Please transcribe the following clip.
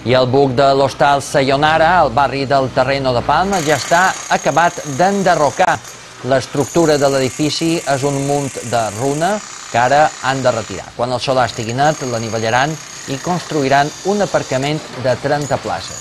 I el buc de l'hostal Sayonara, al barri del Terreno de Palma, ja està acabat d'enderrocar. L'estructura de l'edifici és un munt de runa que ara han de retirar. Quan el solar estigui net, l'anivellaran i construiran un aparcament de 30 places.